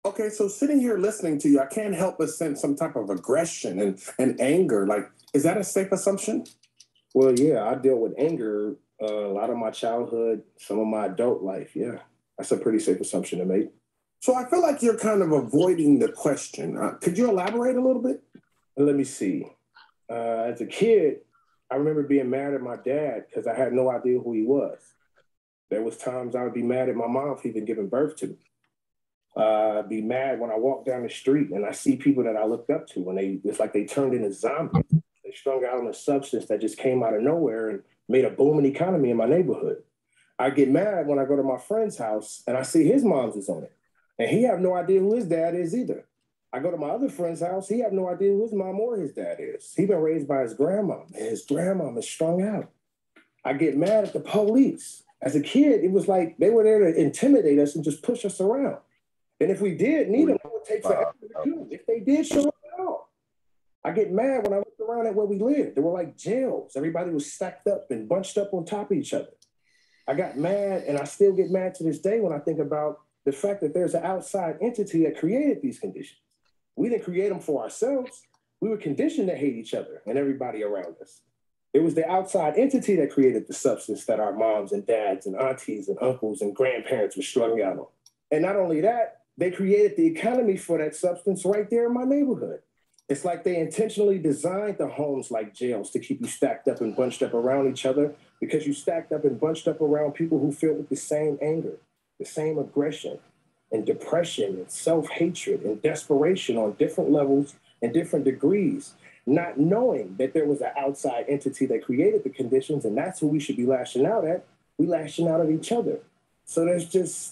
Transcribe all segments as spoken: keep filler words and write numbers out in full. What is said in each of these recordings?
Okay, so sitting here listening to you, I can't help but sense some type of aggression and, and anger. Like, is that a safe assumption? Well, yeah, I dealt with anger uh, a lot of my childhood, some of my adult life. Yeah, that's a pretty safe assumption to make. So I feel like you're kind of avoiding the question. Uh, could you elaborate a little bit? Let me see. Uh, as a kid, I remember being mad at my dad because I had no idea who he was. There was times I would be mad at my mom for even giving birth to me. Uh, I'd be mad when I walk down the street and I see people that I looked up to, and they it's like they turned into zombies. They strung out on a substance that just came out of nowhere and made a booming economy in my neighborhood. I get mad when I go to my friend's house and I see his mom's is on it. And he have no idea who his dad is either. I go to my other friend's house, he have no idea who his mom or his dad is. He been raised by his grandma, and his grandma is strung out. I get mad at the police. As a kid, it was like they were there to intimidate us and just push us around. And if we did need them, it would take forever to do. If they did show up at all. I get mad when I looked around at where we lived. There were like jails. Everybody was stacked up and bunched up on top of each other. I got mad, and I still get mad to this day when I think about the fact that there's an outside entity that created these conditions. We didn't create them for ourselves. We were conditioned to hate each other and everybody around us. It was the outside entity that created the substance that our moms and dads and aunties and uncles and grandparents were strung out on. And not only that, they created the economy for that substance right there in my neighborhood. It's like they intentionally designed the homes like jails to keep you stacked up and bunched up around each other, because you stacked up and bunched up around people who feel with the same anger, the same aggression and depression and self-hatred and desperation on different levels and different degrees, not knowing that there was an outside entity that created the conditions, and that's who we should be lashing out at. We lashing out at each other. So there's just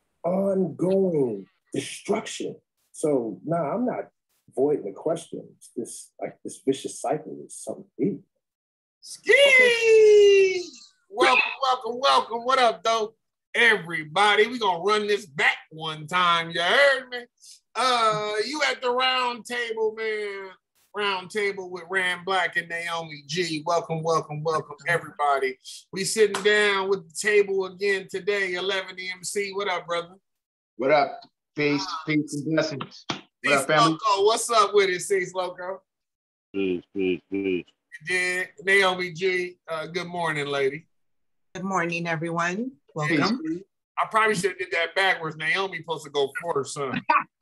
ongoing destruction. So no, nah, I'm not avoiding the question. It's this like this vicious cycle is something deep. Ski! Okay. Welcome, welcome, welcome. What up, though? Everybody, we gonna run this back one time. You heard me? Uh, you at the round table, man. Round table with Ram Black and Naomi G. Welcome, welcome, welcome, everybody. We sitting down with the table again today. eleven E M C. What up, brother? What up? Peace, peace, and blessings. What Peace, up, family? Loco. What's up with it, Cease Loco? Peace, peace, peace. Yeah, Naomi G. Uh, good morning, lady. Good morning, everyone. Welcome. I probably should have did that backwards. Naomi supposed to go first, son.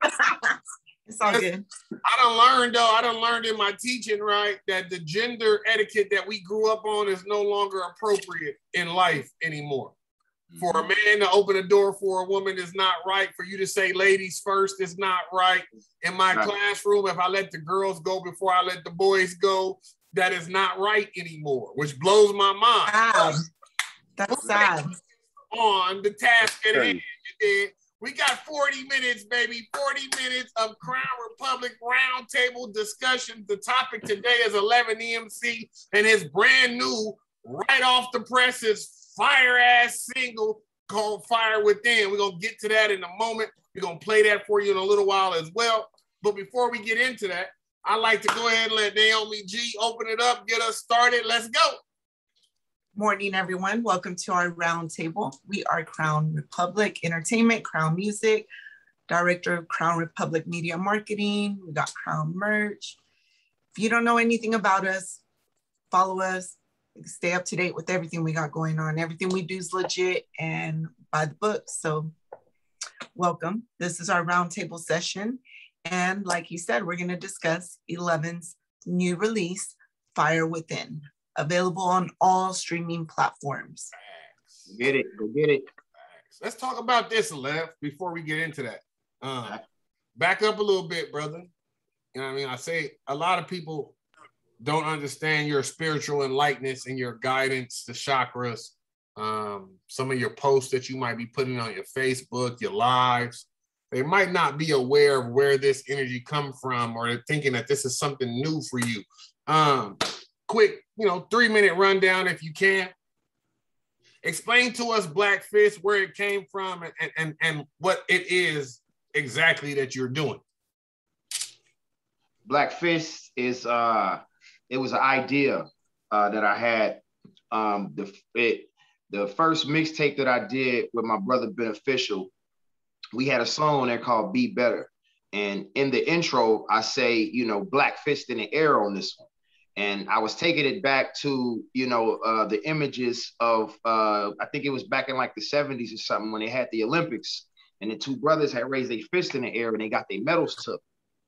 It's all good. I done learned, though, I done learned in my teaching, right, that the gender etiquette that we grew up on is no longer appropriate in life anymore. Mm-hmm. For a man to open a door for a woman is not right. For you to say ladies first is not right. In my right. classroom, if I let the girls go before I let the boys go, that is not right anymore, which blows my mind. Wow. That's sad. On the task at hand. We got forty minutes, baby. forty minutes of Crown Republic roundtable discussion. The topic today is eleven E M C and his brand new, right off the presses, fire-ass single called Fire Within. We're going to get to that in a moment. We're going to play that for you in a little while as well. But before we get into that, I'd like to go ahead and let Naomi G open it up, get us started. Let's go. Morning, everyone. Welcome to our roundtable. We are Crown Republic Entertainment, Crown Music, Director of Crown Republic Media Marketing. We got Crown merch. If you don't know anything about us, follow us. Stay up to date with everything we got going on. Everything we do is legit and by the book. So welcome. This is our roundtable session. And like he said, we're going to discuss eleven's new release, Fire Within. Available on all streaming platforms. Get it, go get it. Let's talk about this, Lev, before we get into that. Um, back up a little bit, brother. You know what I mean? I say a lot of people don't understand your spiritual enlightenment and your guidance, the chakras, um, some of your posts that you might be putting on your Facebook, your lives. They might not be aware of where this energy comes from, or they're thinking that this is something new for you. Um, quick, you know, three minute rundown if you can. Explain to us, Black Fist, where it came from and, and, and what it is exactly that you're doing. Black Fist is, uh, it was an idea uh, that I had. Um, the, it, the first mixtape that I did with my brother Beneficial, we had a song on there called Be Better. And in the intro, I say, you know, black fist in the air on this one. And I was taking it back to, you know, uh, the images of, uh, I think it was back in like the seventies or something when they had the Olympics and the two brothers had raised their fist in the air and they got their medals took.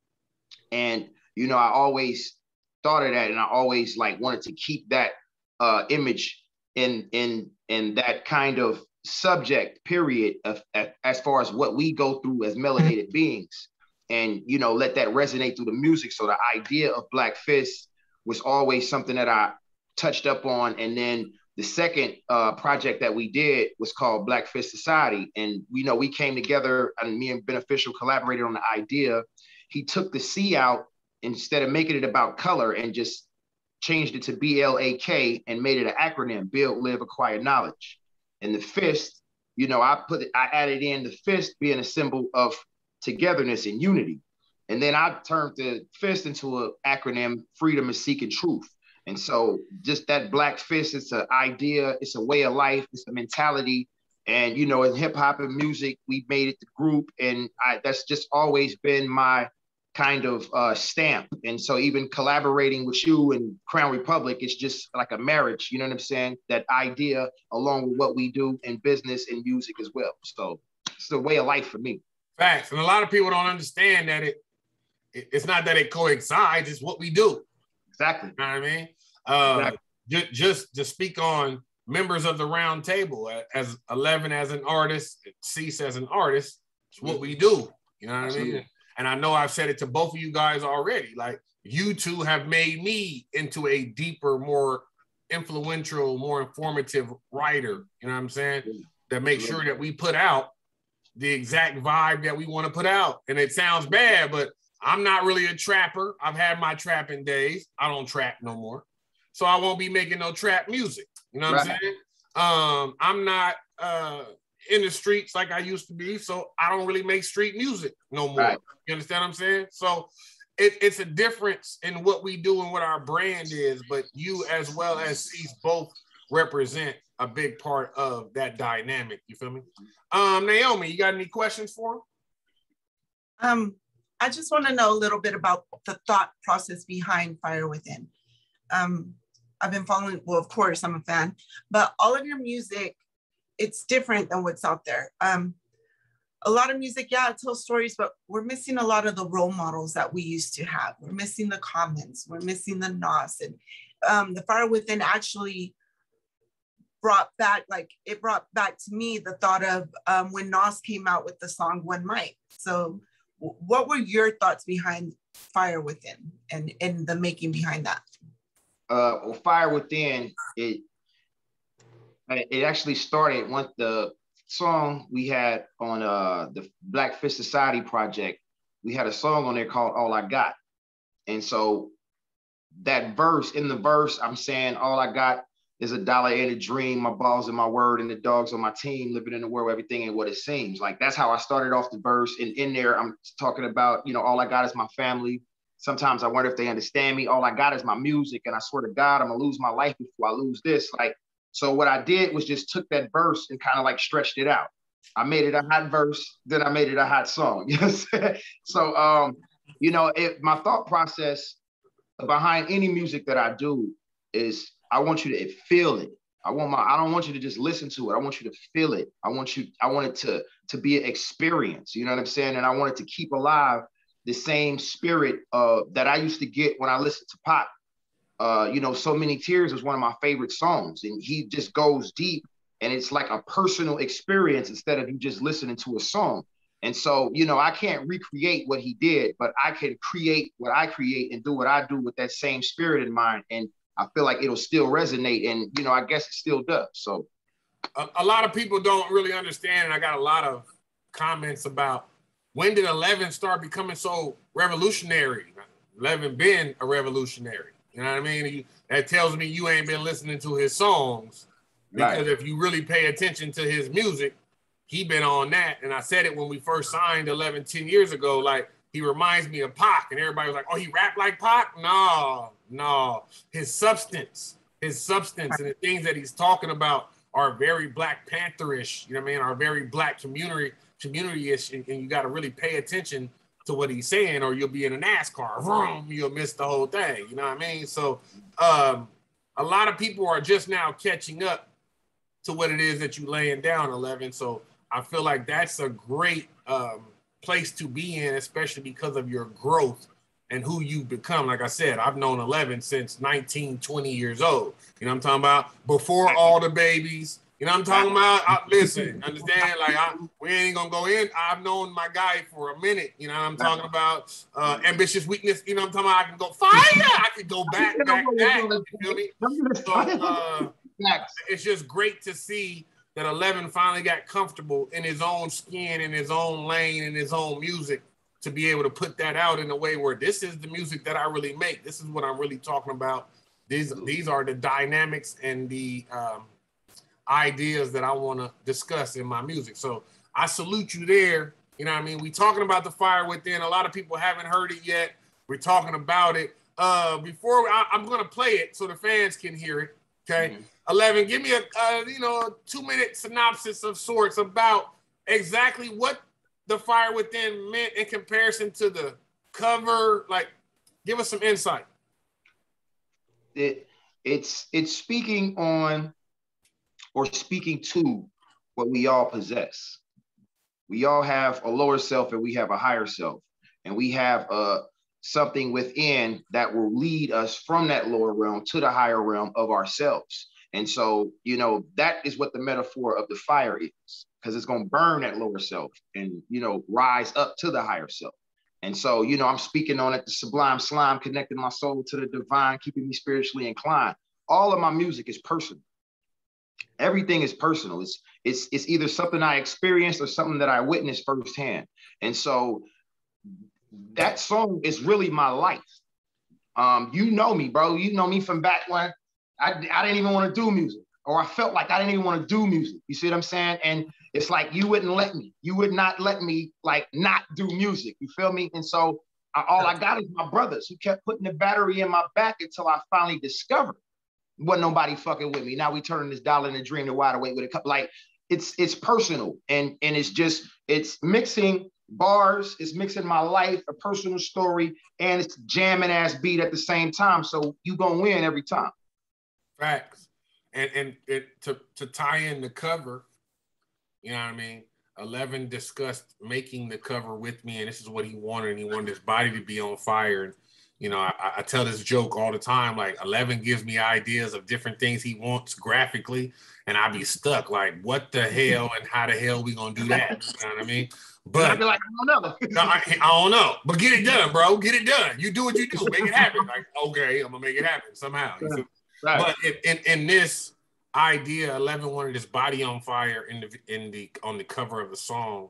And, you know, I always thought of that and I always like wanted to keep that uh, image in, in, in that kind of subject period of, as far as what we go through as melanated beings and, you know, let that resonate through the music. So the idea of Black Fist was always something that I touched up on. And then the second uh, project that we did was called Black Fist Society. And, you know, we came together and me and Beneficial collaborated on the idea. He took the C out instead of making it about color and just changed it to B L A K and made it an acronym, Build, Live, Acquire Knowledge. And the fist, you know, I put it, I added in the fist being a symbol of togetherness and unity. And then I turned the fist into an acronym, freedom is seeking truth. And so just that Black Fist, it's an idea, it's a way of life, it's a mentality. And, you know, in hip hop and music, we made it the group. And I, that's just always been my kind of uh, stamp. And so even collaborating with you and Crown Republic, it's just like a marriage, you know what I'm saying? That idea along with what we do in business and music as well. So it's the way of life for me. Facts. And a lot of people don't understand that it, it it's not that it coincides, it's what we do. Exactly. You know what I mean? Uh, exactly. just, just to speak on members of the round table, as eleven as an artist, Cease as an artist, it's what we do. You know what Absolutely. I mean? And I know I've said it to both of you guys already. Like, you two have made me into a deeper, more influential, more informative writer. You know what I'm saying? That makes sure that we put out the exact vibe that we want to put out. And it sounds bad, but I'm not really a trapper. I've had my trapping days. I don't trap no more. So I won't be making no trap music. You know what right. I'm saying? Um, I'm not uh, in the streets like I used to be, so I don't really make street music no more. Right. You understand what I'm saying? So it, it's a difference in what we do and what our brand is, but you as well as Cease both represent a big part of that dynamic. You feel me? Um, Naomi, you got any questions for him? Um, I just want to know a little bit about the thought process behind Fire Within. Um, I've been following, well, of course, I'm a fan, but all of your music, it's different than what's out there. Um, a lot of music, yeah, it tells stories, but we're missing a lot of the role models that we used to have. We're missing the Commons, we're missing the Nas, and um, the Fire Within actually brought back, like, it brought back to me the thought of um, when Nas came out with the song One Mic. So what were your thoughts behind Fire Within and, and the making behind that? Uh, well, Fire Within, it it actually started when the song we had on uh, the Black Fist Society project. We had a song on there called All I Got. And so that verse, in the verse, I'm saying all I got is a dollar and a dream, my balls and my word, and the dogs on my team, living in the world where everything ain't what it seems. Like, that's how I started off the verse. And in there, I'm talking about, you know, all I got is my family. Sometimes I wonder if they understand me. All I got is my music. And I swear to God, I'm gonna lose my life before I lose this. Like, so what I did was just took that verse and kind of like stretched it out. I made it a hot verse, then I made it a hot song. Yes. So, um, you know, it, my thought process behind any music that I do is I want you to feel it. I want my, I don't want you to just listen to it. I want you to feel it. I want you, I want it to, to be an experience. You know what I'm saying? And I want it to keep alive the same spirit uh, that I used to get when I listened to Pac. Uh, you know, So Many Tears was one of my favorite songs, and he just goes deep, and it's like a personal experience instead of you just listening to a song. And so, you know, I can't recreate what he did, but I can create what I create and do what I do with that same spirit in mind. And I feel like it'll still resonate, and, you know, I guess it still does. So a, a lot of people don't really understand, and I got a lot of comments about, when did eleven start becoming so revolutionary? eleven been a revolutionary. You know what I mean? He, that tells me you ain't been listening to his songs, because right. if you really pay attention to his music, he been on that. And I said it when we first signed eleven, ten years ago, like, he reminds me of Pac, and everybody was like, oh, he rap like Pac? No, no. His substance, his substance and the things that he's talking about are very Black Pantherish, you know what I mean, are very Black community community is, and you got to really pay attention to what he's saying, or you'll be in a NASCAR, vroom, you'll miss the whole thing. You know what I mean? So um, a lot of people are just now catching up to what it is that you laying down, eleven. So I feel like that's a great um, place to be in, especially because of your growth and who you become. Like I said, I've known eleven since nineteen, twenty years old. You know what I'm talking about? Before all the babies. You know what I'm talking about? I, listen, understand? Like, I, we ain't gonna go in. I've known my guy for a minute. You know what I'm talking about? Uh, ambitious weakness. You know what I'm talking about? I can go fire. I can go back, back, back. You feel me? So, uh, it's just great to see that eleven finally got comfortable in his own skin, in his own lane, in his own music, to be able to put that out in a way where this is the music that I really make. This is what I'm really talking about. These, these are the dynamics and the um, ideas that I want to discuss in my music. So I salute you there. You know what I mean? We talking about the fire within. A lot of people haven't heard it yet. We're talking about it. Uh, before I, I'm going to play it so the fans can hear it. Okay. Mm-hmm. eleven, give me a, uh, you know, a two minute synopsis of sorts about exactly what the fire within meant in comparison to the cover. Like, give us some insight. It, it's, it's speaking on, or speaking to what we all possess. We all have a lower self and we have a higher self. And we have uh, something within that will lead us from that lower realm to the higher realm of ourselves. And so, you know, that is what the metaphor of the fire is, because it's going to burn that lower self and, you know, rise up to the higher self. And so, you know, I'm speaking on it, the sublime slime, connecting my soul to the divine, keeping me spiritually inclined. All of my music is personal. Everything is personal. It's, it's, it's either something I experienced or something that I witnessed firsthand. And so that song is really my life. Um, you know me, bro. You know me from back when I, I didn't even want to do music, or I felt like I didn't even want to do music. You see what I'm saying? And it's like, you wouldn't let me. You would not let me, like, not do music. You feel me? And so I, all I got is my brothers who kept putting the battery in my back until I finally discovered wasn't nobody fucking with me. Now we turning this dollar in a dream to wide awake with a cup. Like, it's it's personal, and and it's just, it's mixing bars, it's mixing my life, a personal story, and it's jamming ass beat at the same time. So you gonna win every time. Facts. And and it, to to tie in the cover, you know what I mean? eleven discussed making the cover with me, and this is what he wanted. And he wanted his body to be on fire. And you know, I, I tell this joke all the time, like eleven gives me ideas of different things he wants graphically, and I be stuck like, what the hell and how the hell we gonna do that? You know what I mean? But I'd be like, I don't know. no, I, I don't know. But get it done, bro. Get it done. You do what you do. Make it happen. Like, okay, I'm gonna make it happen somehow. You see? Right. But in, in, in this idea, eleven wanted his body on fire in the in the on the cover of the song.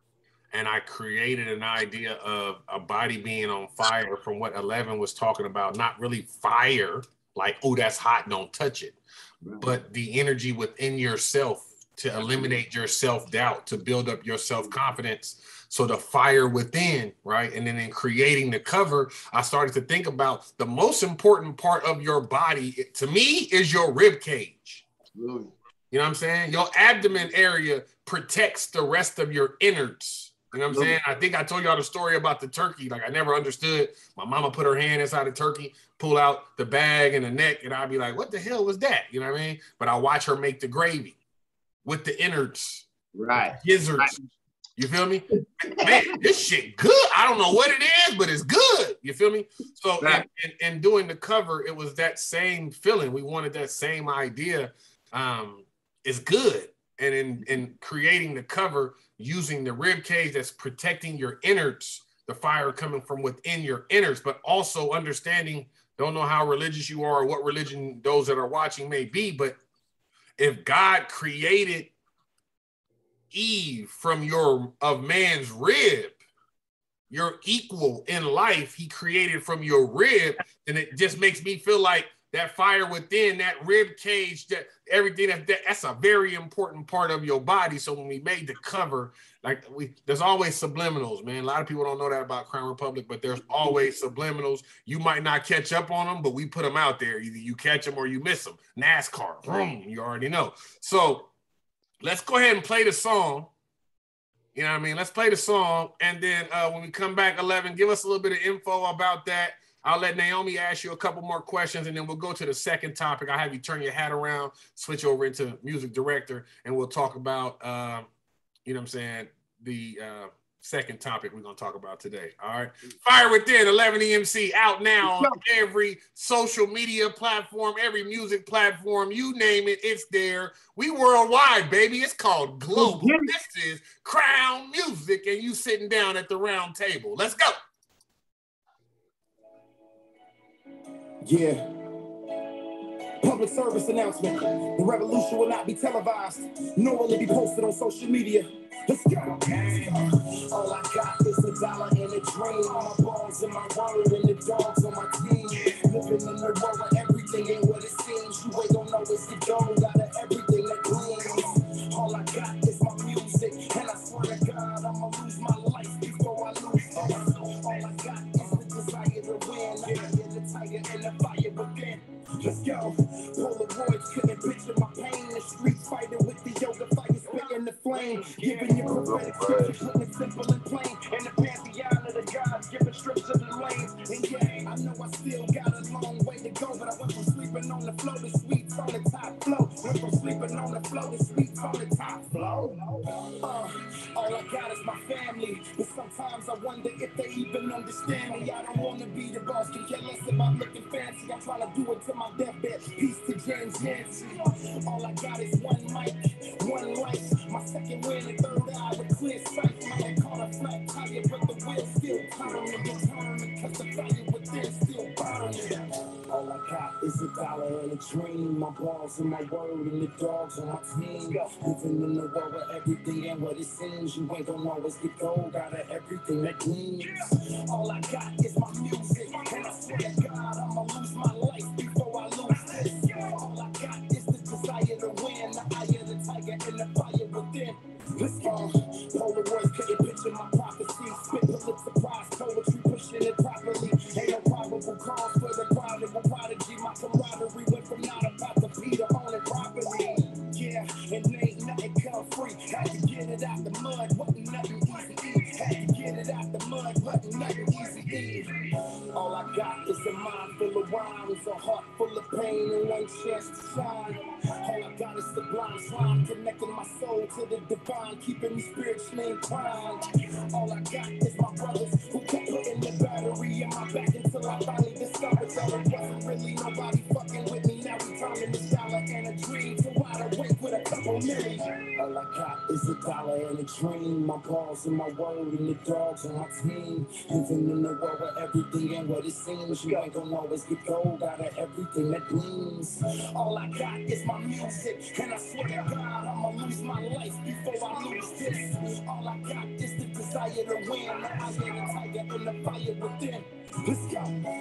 And I created an idea of a body being on fire from what eleven was talking about, not really fire, like, oh, that's hot, don't touch it, but the energy within yourself to eliminate your self-doubt, to build up your self-confidence. So the fire within, right? And then in creating the cover, I started to think about the most important part of your body, to me, is your rib cage. You know what I'm saying? Your abdomen area protects the rest of your innards. You know what I'm saying? I think I told y'all the story about the turkey. Like, I never understood. My mama put her hand inside the turkey, pull out the bag and the neck, and I'd be like, what the hell was that? You know what I mean? But I watch her make the gravy with the innards, right? Gizzards. Right. You feel me? Man, this shit good. I don't know what it is, but it's good. You feel me? So right. and, and, and doing the cover, it was that same feeling. We wanted that same idea. Um, it's good. And in, in creating the cover, using the rib cage that's protecting your innards, the fire coming from within your innards, but also understanding, don't know how religious you are or what religion those that are watching may be, but if God created Eve from your of man's rib, you're equal in life. He created from your rib, and it just makes me feel like that fire within that rib cage, that everything that, that that's a very important part of your body. So when we made the cover, like we, there's always subliminals, man. A lot of people don't know that about Crown Republic, but there's always subliminals. You might not catch up on them, but we put them out there. Either you catch them or you miss them. NASCAR, boom, you already know. So let's go ahead and play the song. You know what I mean? Let's play the song, and then uh, when we come back, eleven, give us a little bit of info about that. I'll let Naomi ask you a couple more questions, and then we'll go to the second topic. I'll have you turn your hat around, switch over into music director, and we'll talk about, um, you know what I'm saying, the uh, second topic we're going to talk about today. All right. Fire Within, eleven E M C, out now on every social media platform, every music platform, you name it, it's there. We worldwide, baby. It's called global. This is Crown Music, and you sitting down at the round table. Let's go. Yeah. Public service announcement. The revolution will not be televised, nor will it be posted on social media. Let's go. All I got is a dollar and a dream. My balls and my word and the dogs on my team. Living in the world where everything ain't what it seems. You ain't gonna know it's the gold out of everything that gleams. All I got is my music, and I swear to God, I'ma lose my life before I lose all. All I got is the desire to win. I hear the tiger and the fire within. Let's go. Polaroids couldn't picture my pain. The street fighting with the yoga fire spitting the flame. Giving you prophetic scripture, putting it simple and plain. And the pantheon of the gods giving strips of the lane. And yeah, I know I still got a long way to go, but I went from sleeping on the floor to sweets on the top flow. Went from sleeping on the floor to sweets on the top flow. Uh, all I got is my family, but sometimes I wonder if they even understand me. I don't want to be the boss, can care less about looking fancy. I'm trying to do it to my deathbed. Peace to James Nancy. All I got is one mic, one life. My second win and third eye with clear sight. I caught a flat tire, but the wheel still turning. Determined, cause the fire within still burning. All I got is a dollar and a dream. My balls and my word and the dogs on my team. Living in the world where everything ain't what it seems. You ain't gonna always get gold out of everything that gleams. All I got is my music, and I swear to God, I'ma lose my life before I lose this. All I got is the desire to win. The eye of the tiger and the fire within. Let's go. Polaroids couldn't picture my prophecy. Spit Pulitzer Prize poetry, pushing it properly. Ain't no probable cause for the prodigal prodigy. My camaraderie went from not about to Peter on it properly. Yeah, and ain't nothing come free. Had to get it out the mud, wasn't nothing easy. Had to get it out the mud, wasn't nothing easy. All I got is a mind full of rhymes, a heart full of pain, and one chance to shine. All I got is the blind slime, connecting my soul to the divine, keeping me spiritually inclined. All I got is my brothers who kept putting the battery in my back until I finally discovered that it wasn't really nobody fucking with me. Now we turning this dollar and a dream to wide awake with a couple million. All I got is a dollar and a dream. My balls and my word and the dogs on my team. Living in the world where everything ain't what it seems. You ain't gonna always get gold out of everything that gleams. All I got is my music, and I swear to God, I'ma lose my life before I lose this. All I got is the desire to win. The eye of the tiger and the fire within. Let's go.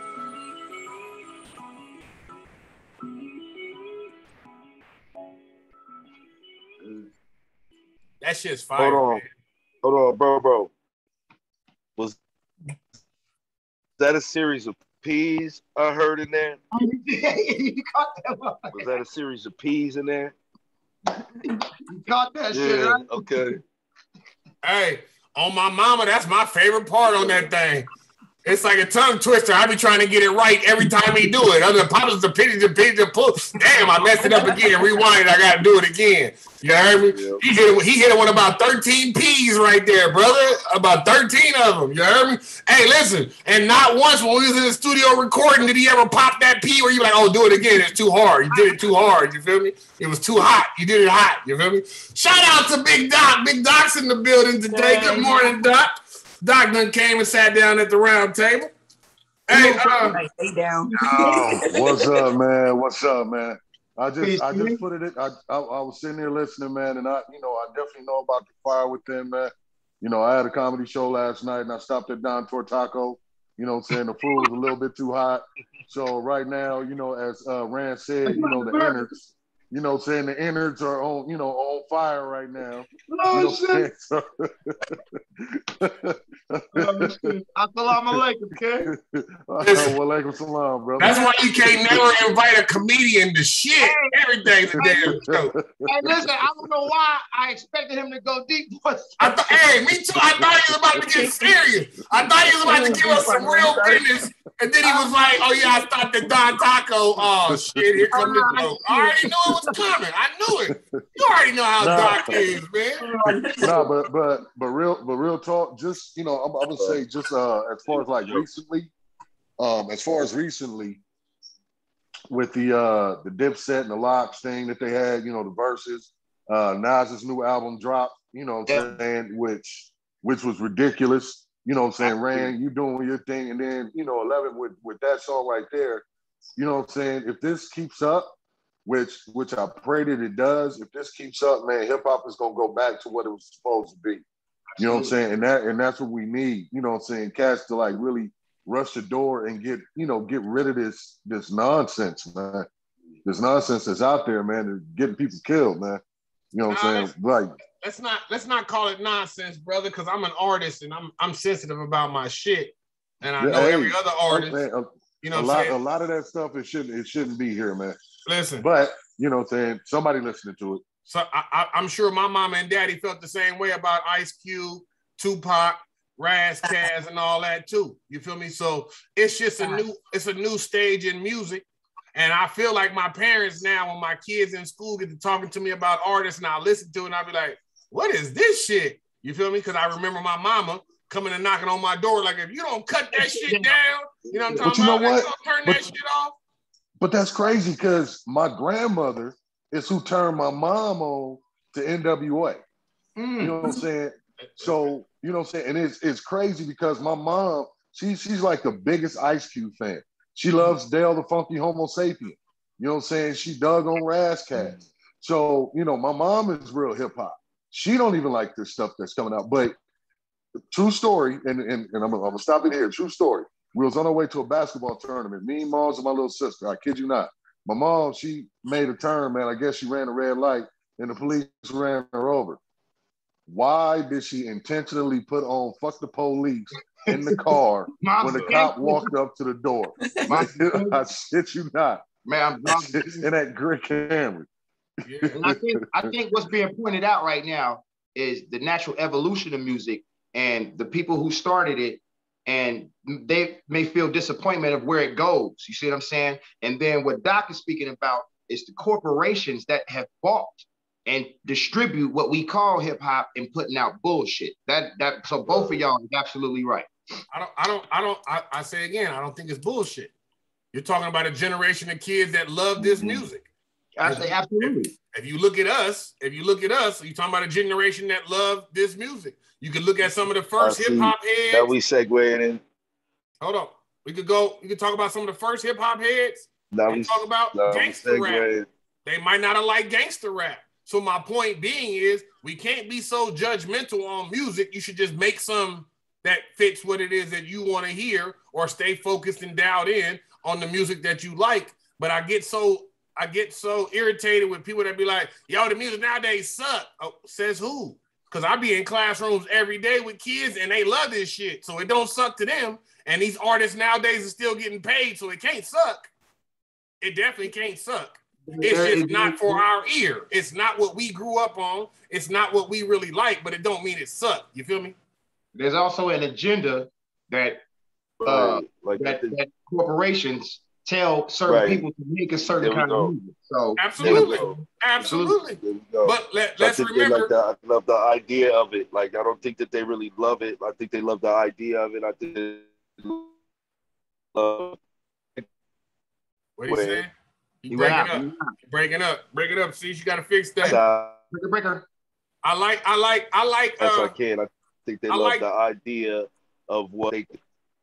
That shit's fire. Hold on. Man. Hold on, bro, bro. Was that a series of P's I heard in there? You caught that one. Was that a series of P's in there? You caught that shit, Yeah, right? okay. Hey, on my mama, that's my favorite part on that thing. It's like a tongue twister. I be trying to get it right every time he do it. Other pops, the pitch, the pitch, the pull. Damn, I messed it up again. Rewind. I got to do it again. You heard me? Yep. He hit it. He hit it with about thirteen P's right there, brother. About thirteen of them. You heard me? Hey, listen. And not once when we was in the studio recording did he ever pop that P where you like, oh, do it again. It's too hard. You did it too hard. You feel me? It was too hot. You did it hot. You feel me? Shout out to Big Doc. Big Doc's in the building today. Good morning, Doc. Doc done came and sat down at the round table. Hey, uh, Stay down. Oh, what's up, man? What's up, man? I just, Peace, I man. just put it. I, I, I was sitting there listening, man, and I, you know, I definitely know about the Fire Within, man. You know, I had a comedy show last night, and I stopped at Don Tortaco. You know what I'm saying? The food was a little bit too hot. So right now, you know, as uh, Rand said, you know, the innards, You know, saying the innards are on, you know, on fire right now. Oh, you know shit. So, oh, shit. Assalamu alaikum, kid. Walaikum salam, brother. That's why you can't never invite a comedian to shit. Everything's a damn joke. Hey, listen, I don't know why I expected him to go deep. I th- hey, me too. I thought he was about to get serious. I thought he was about to give us some real business. And then he was like, oh, yeah, I thought the Don Taco. Oh, shit, here comes the joke. I already knew it was coming. I knew it. You already know how Nah. Doc is, man. No, but but but real but real talk. Just you know, I'm, I'm gonna say just uh, as far as like recently, um, as far as recently, with the uh the Dipset and the Locks thing that they had, you know, the verses. Uh, Nas's new album dropped. You know what I'm Yeah. saying, which which was ridiculous. You know what I'm saying, Rand, you doing your thing, and then you know, eleven with with that song right there. You know what I'm saying. If this keeps up, which which I pray that it does. If this keeps up, man, hip hop is gonna go back to what it was supposed to be. You know what I'm saying? And that and that's what we need. You know what I'm saying? Cats to like really rush the door and get you know get rid of this this nonsense, man. This nonsense that's out there, man, is getting people killed, man. You know what I'm saying? Like, let's not let's not call it nonsense, brother, because I'm an artist and I'm I'm sensitive about my shit, and I yeah, know hey, every other artist. man, a, you know, a what lot I'm saying? a lot of that stuff it shouldn't it shouldn't be here, man. Listen, But you know what I'm saying? Somebody listening to it. so I, I, I'm sure my mama and daddy felt the same way about Ice Cube, Tupac, Raz Kaz, and all that too. You feel me? So it's just a new it's a new stage in music. And I feel like my parents now, when my kids in school get to talking to me about artists and I listen to it and I'll be like, what is this shit? You feel me? Because I remember my mama coming and knocking on my door like, if you don't cut that shit down, you know what I'm talking But you know about? what? Like, don't turn But- that shit off. But that's crazy because my grandmother is who turned my mom on to N W A. Mm. You know what I'm saying? So, you know what I'm saying? And it's it's crazy because my mom, she, she's like the biggest Ice Cube fan. She loves Dale the Funky Homo Sapien. You know what I'm saying? She dug on Raz Kaz. So, you know, my mom is real hip hop. She don't even like this stuff that's coming out. But true story, and, and, and I'm, I'm going to stop it here. True story. We was on our way to a basketball tournament. Me, Moms, and my little sister. I kid you not. My mom, she made a turn, man. I guess she ran a red light, and the police ran her over. Why did she intentionally put on "Fuck the Police" in the car when the cop walked up to the door? I shit you not, man. I'm in that gray Camry. Yeah. And I think I think what's being pointed out right now is the natural evolution of music and the people who started it, and they may feel disappointment of where it goes. You see what I'm saying? And then what Doc is speaking about is the corporations that have bought and distribute what we call hip hop and putting out bullshit. That that so both of y'all is absolutely right. I don't, I don't, I don't, I, I say again, I don't think it's bullshit. You're talking about a generation of kids that love this music. I say absolutely. If, if you look at us, if you look at us, you're talking about a generation that love this music. You could look at some of the first hip hop heads. That we segueing in. Hold on. We could go, we could talk about some of the first hip hop heads. Now we talk about gangster rap. They might not have liked gangster rap. So my point being is we can't be so judgmental on music. You should just make some that fits what it is that you want to hear, or stay focused and dialed in on the music that you like. But I get so I get so irritated with people that be like, yo, the music nowadays suck. Oh, says who? Because I be in classrooms every day with kids and they love this shit. So it don't suck to them. And these artists nowadays are still getting paid, so it can't suck. It definitely can't suck. It's just not for our ear. It's not what we grew up on. It's not what we really like, but it don't mean it suck. You feel me? There's also an agenda that uh, right. like that, that corporations tell certain right. people to make a certain kind go. of music. So absolutely, absolutely. But let, let's I think remember. They like the, I love the idea of it. Like I don't think that they really love it. I think they love the idea of it. I think they love. What are you saying? You breaking up. up. Breaking up. Break it up. See, you got to fix that. Breaker, breaker. I like. I like. I like. Yes, uh, I can. I think they I love like, the idea of what they.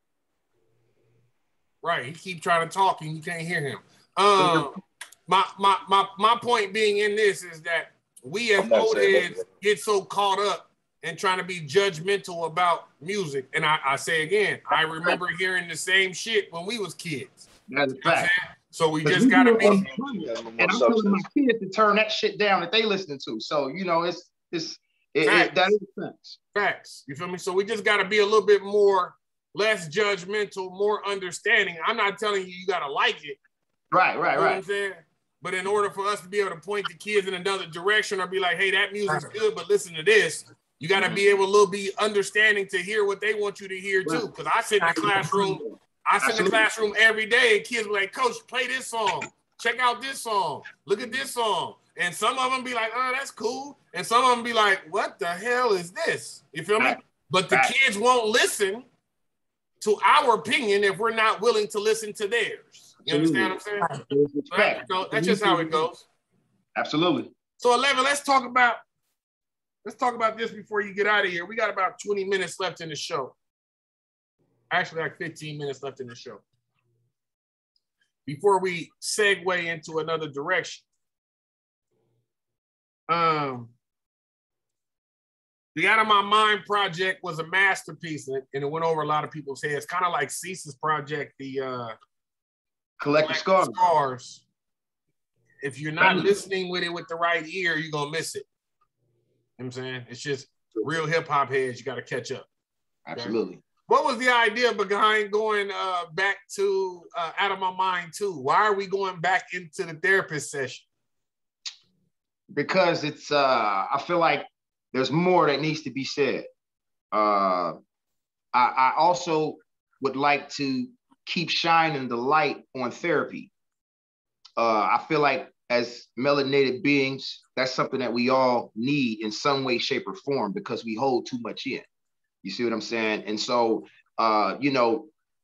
Right. He keep trying to talk and you can't hear him. Um, my my my my point being in this is that we as old heads get so caught up in trying to be judgmental about music. And I, I say again, I remember hearing the same shit when we was kids. That's a fact. So we just gotta be. And I'm telling my kids to turn that shit down that they listening to. So you know, it's it's it, it, that is facts. Facts. You feel me? So we just gotta be a little bit more, less judgmental, more understanding. I'm not telling you you gotta like it. Right, right, you know right. What I'm saying? But in order for us to be able to point the kids in another direction or be like, hey, that music's good, but listen to this. You got to be able to little be understanding to hear what they want you to hear too. Because I sit in the classroom, I sit in the classroom every day, and kids be like, "Coach, play this song. Check out this song. Look at this song." And some of them be like, "Oh, that's cool," and some of them be like, "What the hell is this?" You feel me? But the kids won't listen to our opinion if we're not willing to listen to theirs. You understand what I'm saying? Right? So that's just how it goes. Absolutely. So eleven, let's talk about. Let's talk about this before you get out of here. We got about twenty minutes left in the show. Actually, like fifteen minutes left in the show. Before we segue into another direction. Um, the Out of My Mind project was a masterpiece, and it went over a lot of people's heads. Kind of like Cease's project, the uh, Collective Scars. Scars. If you're not listening with it with the right ear, you're going to miss it. You know what I'm saying? It's just real hip hop heads. You got to catch up. Okay? Absolutely. What was the idea behind going uh, back to uh, Out of My Mind too? Why are we going back into the therapist session? Because it's, uh, I feel like there's more that needs to be said. Uh, I, I also would like to keep shining the light on therapy. Uh, I feel like as melanated beings, that's something that we all need in some way, shape, or form because we hold too much in. You see what I'm saying? And so, uh, you know,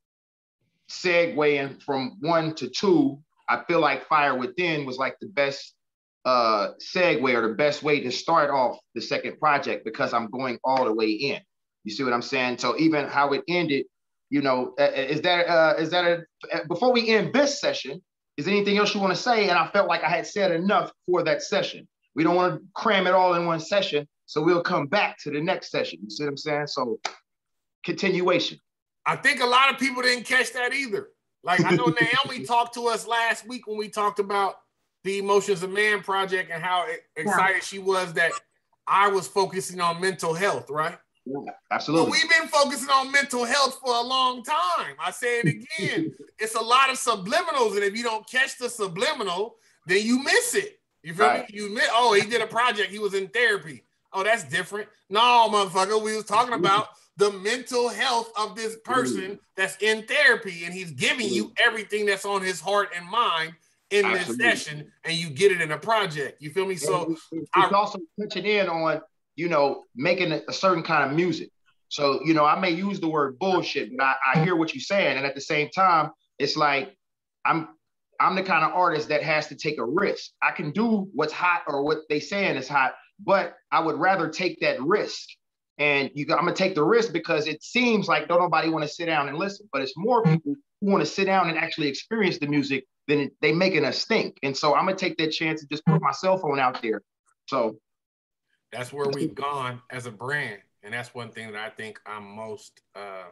segueing from one to two, I feel like Fire Within was like the best uh, segue or the best way to start off the second project because I'm going all the way in. You see what I'm saying? So even how it ended, you know, is that uh, is that a, before we end this session, is there anything else you want to say? And I felt like I had said enough for that session. We don't want to cram it all in one session. So we'll come back to the next session. You see what I'm saying? So continuation. I think a lot of people didn't catch that either. Like I know Naomi talked to us last week when we talked about the Emotions of Man project and how excited yeah. she was that I was focusing on mental health, right? Yeah, absolutely. But we've been focusing on mental health for a long time. I say it again. It's a lot of subliminals, and if you don't catch the subliminal, then you miss it. You feel right. me? You miss, oh, he did a project. He was in therapy. Oh, that's different. No, motherfucker, we was talking about the mental health of this person that's in therapy, and he's giving you everything that's on his heart and mind in Absolutely. This session, and you get it in a project. You feel me? So it's, it's I, also touching in on, you know, making a, a certain kind of music. So, you know, I may use the word bullshit, but I, I hear what you're saying. And at the same time, it's like, I'm I'm the kind of artist that has to take a risk. I can do what's hot or what they saying is hot, but I would rather take that risk. And you, I'm gonna take the risk because it seems like don't nobody want to sit down and listen, but it's more people who want to sit down and actually experience the music than they making us think. And so I'm gonna take that chance and just put my cell phone out there. So that's where we've gone as a brand. And that's one thing that I think I'm most uh,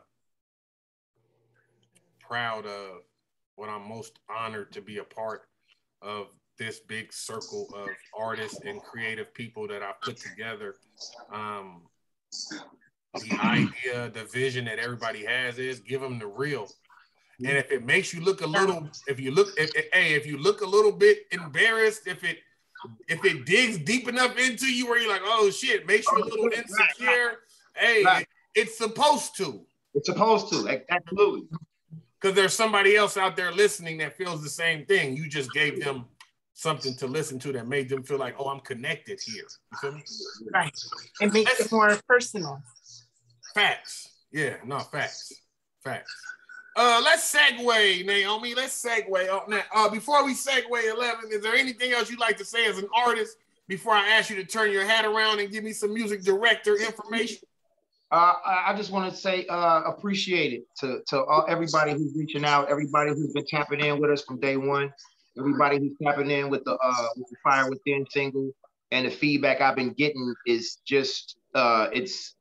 proud of, what I'm most honored to be a part of this big circle of artists and creative people that I've put together. Um, the idea, the vision that everybody has is give them the real. And if it makes you look a little, if you look, if, if, hey, if you look a little bit embarrassed, if it, if it digs deep enough into you where you're like, oh shit, makes you a little insecure, hey, right. it, it's supposed to. It's supposed to, like, absolutely. Because there's somebody else out there listening that feels the same thing. You just gave them something to listen to that made them feel like, oh, I'm connected here. You feel me? Right. It makes That's, it more personal. Facts. Yeah, no, facts. Facts. Uh, let's segue, Naomi. Let's segue on that. Uh, before we segue, eleven, is there anything else you'd like to say as an artist before I ask you to turn your hat around and give me some music director information? Uh, I just want to say uh, appreciate it to, to all, everybody who's reaching out, everybody who's been tapping in with us from day one, everybody who's tapping in with the, uh, with the Fire Within single, and the feedback I've been getting is just, uh, it's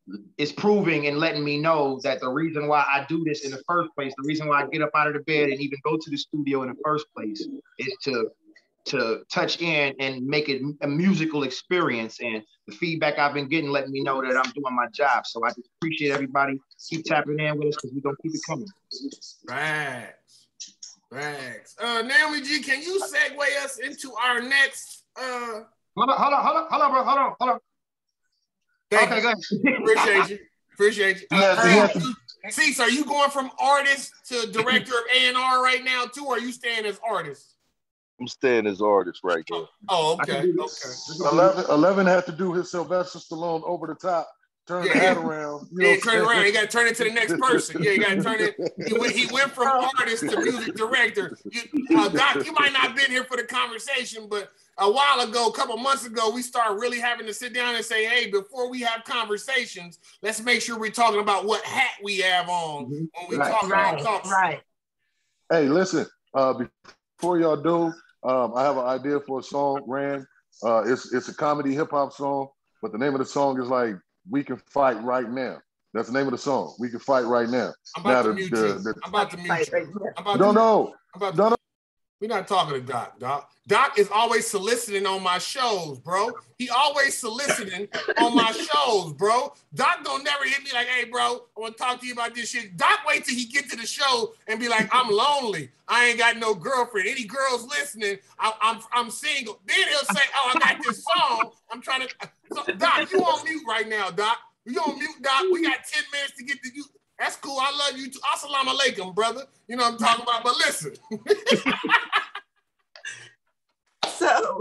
is proving and letting me know that the reason why I do this in the first place, the reason why I get up out of the bed and even go to the studio in the first place, is to to touch in and make it a musical experience. And the feedback I've been getting letting me know that I'm doing my job. So I just appreciate everybody. Keep tapping in with us because we're gonna keep it coming. Facts. Facts. Uh Naomi G, can you segue us into our next uh hold on, hold on, hold on, hold on, bro. Hold on, hold on. Thank okay, you. go ahead. Appreciate you. Appreciate you. Uh, Cease, are you going from artist to director of A and R right now too, or are you staying as artist? I'm staying as artist right now. Oh, okay. Okay. eleven, eleven had to do his Sylvester Stallone over the top, turn yeah, the hat yeah. around. You Yeah, know turn around. You got to turn it to the next person. Yeah, you got to turn it. He went, he went from artist to music director. You, uh, Doc, you might not have been here for the conversation, but a while ago, a couple months ago, we started really having to sit down and say, hey, before we have conversations, let's make sure we're talking about what hat we have on when we right. talk right. about talks. Right. Hey, listen, uh, before y'all do, um, I have an idea for a song, Rand. Uh, it's, it's a comedy hip hop song, but the name of the song is like, We Can Fight Right Now. That's the name of the song. We Can Fight Right Now. I'm about now, to the, mute the, you. the, I'm about to mute you. I'm about no, to, no. I'm about to, no, no. We're not talking to Doc, Doc. Doc is always soliciting on my shows, bro. He always soliciting on my shows, bro. Doc don't never hit me like, hey, bro, I want to talk to you about this shit. Doc wait till he get to the show and be like, I'm lonely. I ain't got no girlfriend. Any girls listening, I, I'm I'm single. Then he'll say, oh, I got this song. I'm trying to. So, Doc, you on mute right now, Doc. You on mute, Doc. We got ten minutes to get to you. That's cool. I love you too. Assalamu alaikum, brother. You know what I'm talking about. But listen. So.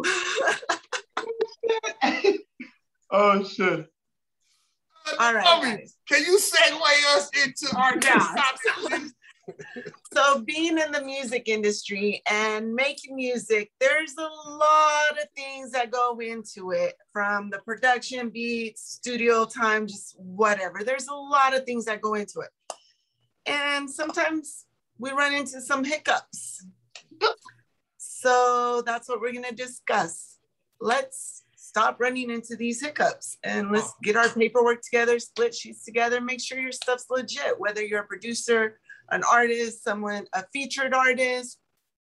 Oh, shit. All right. Guys. Can you segue us into our next Yeah. topic, please? So being in the music industry and making music, there's a lot of things that go into it, from the production, beats, studio time, just whatever. There's a lot of things that go into it. And sometimes we run into some hiccups. So that's what we're gonna discuss. Let's stop running into these hiccups and let's get our paperwork together, split sheets together, make sure your stuff's legit, whether you're a producer, an artist, someone, a featured artist.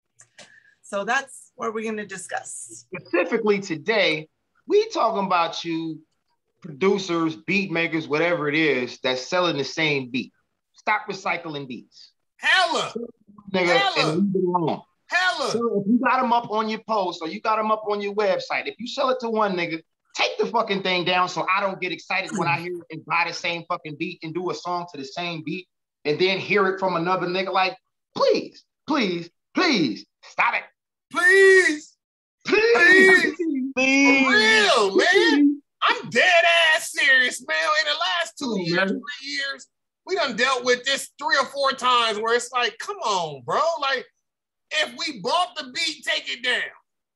So that's what we're gonna discuss. Specifically today, we talking about you producers, beat makers, whatever it is, that's selling the same beat. Stop recycling beats. Hella. Nigga, Hella. and leave it alone. Hella. So if you got them up on your post or you got them up on your website, if you sell it to one nigga, take the fucking thing down so I don't get excited when I hear it and buy the same fucking beat and do a song to the same beat and then hear it from another nigga. Like, please, please, please, stop it. Please. Please. Please. For real, man. I'm dead ass serious, man. In the last two Oh, years, man. three years, we done dealt with this three or four times where it's like, come on, bro. Like, if we bought the beat, take it down.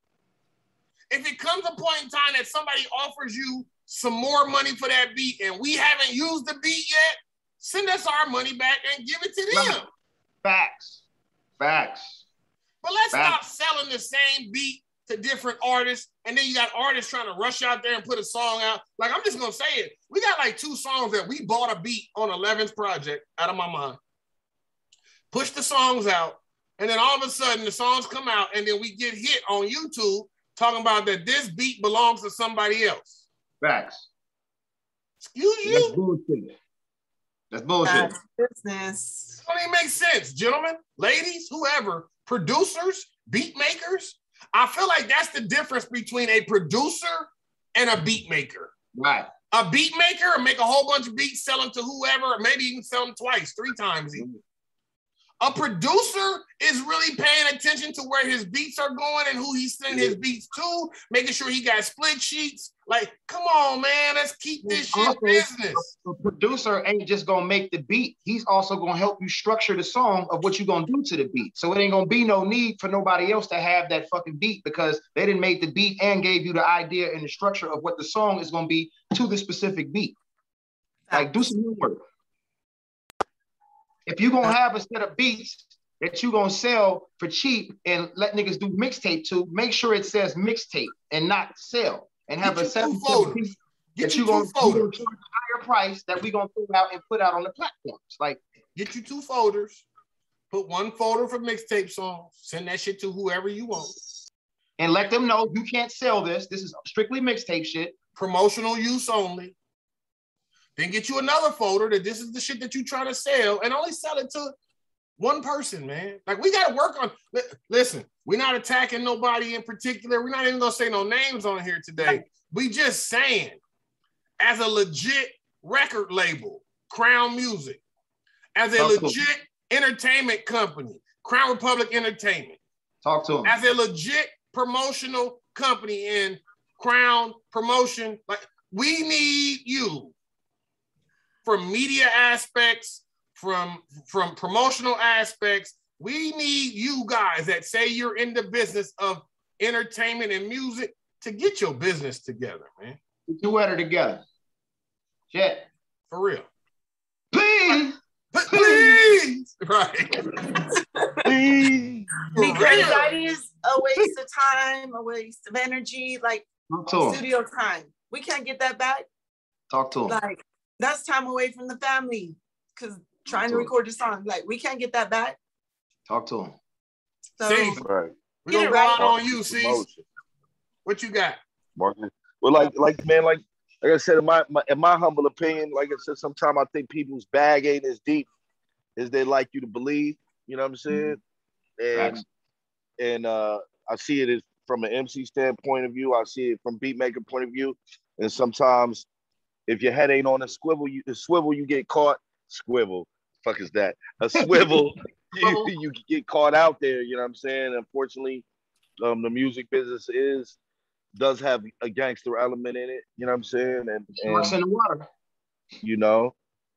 If it comes a point in time that somebody offers you some more money for that beat and we haven't used the beat yet, send us our money back and give it to them. Facts. Facts. But let's Facts. stop selling the same beat to different artists, and then you got artists trying to rush out there and put a song out. Like, I'm just gonna say it. We got like two songs that we bought a beat on eleven's project out of my mind. Push the songs out, and then all of a sudden the songs come out, and then we get hit on YouTube talking about that this beat belongs to somebody else. Facts. Excuse That's you? bullshit. That's bullshit. That's business. Don't even make sense, gentlemen, ladies, whoever, producers, beat makers. I feel like that's the difference between a producer and a beat maker. Right. A beat maker will make a whole bunch of beats, sell them to whoever, or maybe even sell them twice, three times even. A producer is really paying attention to where his beats are going and who he's sending his beats to, making sure he got split sheets. Like, come on, man, let's keep this shit Also, business. A producer ain't just gonna make the beat. He's also gonna help you structure the song of what you're gonna do to the beat. So it ain't gonna be no need for nobody else to have that fucking beat because they didn't make the beat and gave you the idea and the structure of what the song is gonna be to the specific beat. Like, do some homework. If you're gonna have a set of beats that you're gonna sell for cheap and let niggas do mixtape to, make sure it says mixtape and not sell. And have Get a you two seven folders. Get that you you're two going to folders. charge a higher price that we're going to throw out and put out on the platforms. Like, get you two folders. Put one folder for mixtape songs. Send that shit to whoever you want. And let them know you can't sell this. This is strictly mixtape shit. Promotional use only. Then get you another folder that this is the shit that you try to sell and only sell it to one person, man. Like, we got to work on, listen, we're not attacking nobody in particular. We're not even going to say no names on here today. We just saying, as a legit record label, Crown Music, as a Talk legit entertainment company, Crown Republic Entertainment. Talk to them. As a legit promotional company in Crown Promotion, like, we need you from media aspects, from, from promotional aspects. We need you guys that say you're in the business of entertainment and music to get your business together, man. Get your weather together. Shit. For real. Please. Please. Right. Please. Because that is a waste of time, a waste of energy, like Talk to 'em. studio time. We can't get that back. Talk to them. Like, that's time away from the family. Because trying to to 'em. record a song, like, we can't get that back. Talk to them. So, Cease, Right. we're Get gonna it go right. out on you, Cease. Promotion. What you got? Marketing. Well, like, like, man, like, like I said, in my, my in my humble opinion, like I said, sometimes I think people's bag ain't as deep as they like you to believe. You know what I'm saying? And Facts. and uh, I see it as from an M C standpoint of view. I see it from beat maker point of view. And sometimes, if your head ain't on a swivel, you a swivel, you get caught. Swivel, fuck is that? A swivel, you, you get caught out there. You know what I'm saying? Unfortunately, um, the music business is does have a gangster element in it. You know what I'm saying? And, Sharks in and the water. you know,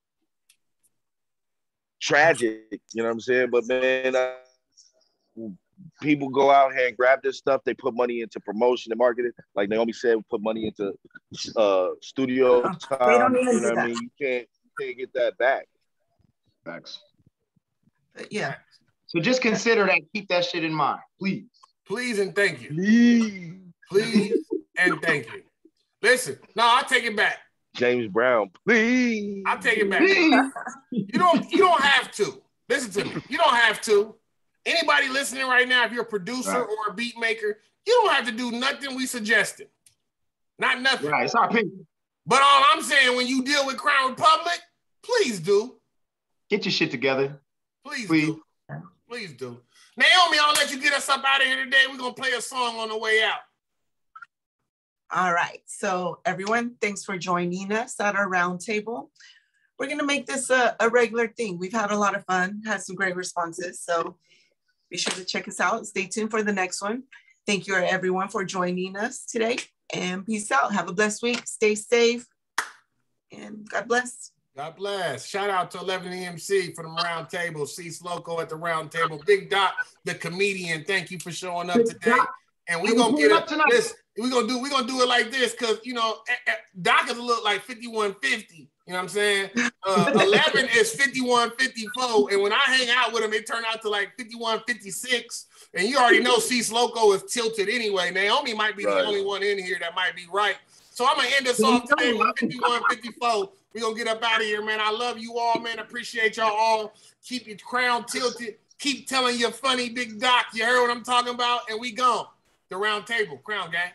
tragic. You know what I'm saying? But man, uh, people go out here and grab this stuff. They put money into promotion and marketing. Like Naomi said, put money into uh, studio They time. don't even You do know what I that. mean? You can't, you can't get that back. Facts. but yeah. So just consider that. Keep that shit in mind, please. Please and thank you. Please. Please and thank you. Listen, no, I take it back. James Brown, please. I take it back. Please. You don't. You don't have to. Listen to me. You don't have to. Anybody listening right now, if you're a producer Right. or a beat maker, you don't have to do nothing we suggested. Not nothing. Right. It's our opinion. But all I'm saying, when you deal with Crown Republic, please do. Get your shit together. Please, Please. do. Please do. Naomi, I'll let you get us up out of here today. We're gonna play a song on the way out. All right. So everyone, thanks for joining us at our roundtable. We're going to make this a, a regular thing. We've had a lot of fun, had some great responses. So be sure to check us out. Stay tuned for the next one. Thank you everyone for joining us today, and peace out. Have a blessed week. Stay safe, and God bless. God bless. Shout out to eleven E M C for the round table. Cease Loco at the round table. Big Dot, the comedian. Thank you for showing up today. And we're gonna get up tonight. This, we're gonna do we're gonna do it like this, because you know, Doc is a look like fifty-one fifty. You know what I'm saying? Uh, eleven is fifty-one fifty-four, and when I hang out with him, it turned out to like fifty-one fifty-six. And you already know Cease Loco is tilted anyway. Naomi might be Right. the only one in here that might be right. So I'm gonna end us off today with fifty-one fifty-four. We're gonna get up out of here, man. I love you all, man. Appreciate y'all all. Keep your crown tilted. Keep telling your funny Big Doc. You heard what I'm talking about? And we gone. The round table, Crown Gang.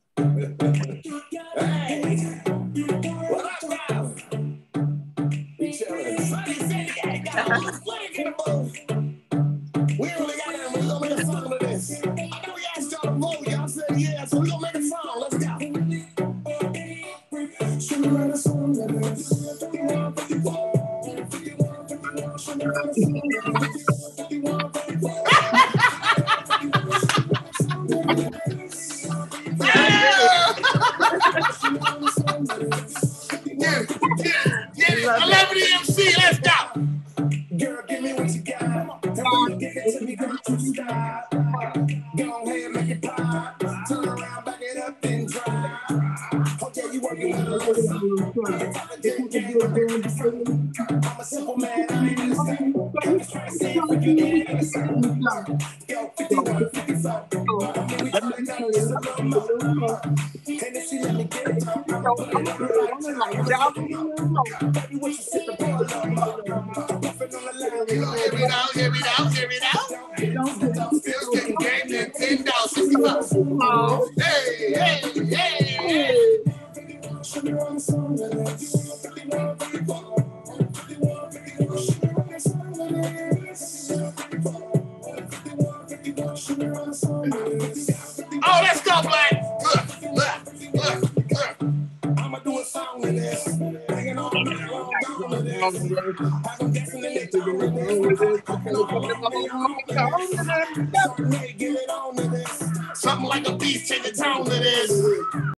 Hey. What up, now? We chillin'. We only got that. We're gonna make a song of this. I know we asked y'all to vote. Y'all said yeah, so we're gonna make a song. Let's go. Should we write a song of this? fifty-one, fifty-four. fifty-one, fifty-one. Should we write a song of this? fifty-one, fifty-four. Get it, get it, get it. eleven E M C, let's go. Girl, give me what you got. And when you give it to me, girl, what you got? Go ahead, make it pop. Turn around, back it up, and drive. Okay, you working with a little I'm a simple man, I ain't understand. I'm just trying to see if we can get it. Yo, Hear me now, hear me now, hear me now. Still getting game and ten dollars, sixty-five. Hey, hey, hey, hey. Oh, let's go, Black. Look, look, look, look. I'ma do a song in this. Hanging on the ground of this. I'm guessing in the tone of this. Something like a beast, change the tone of this.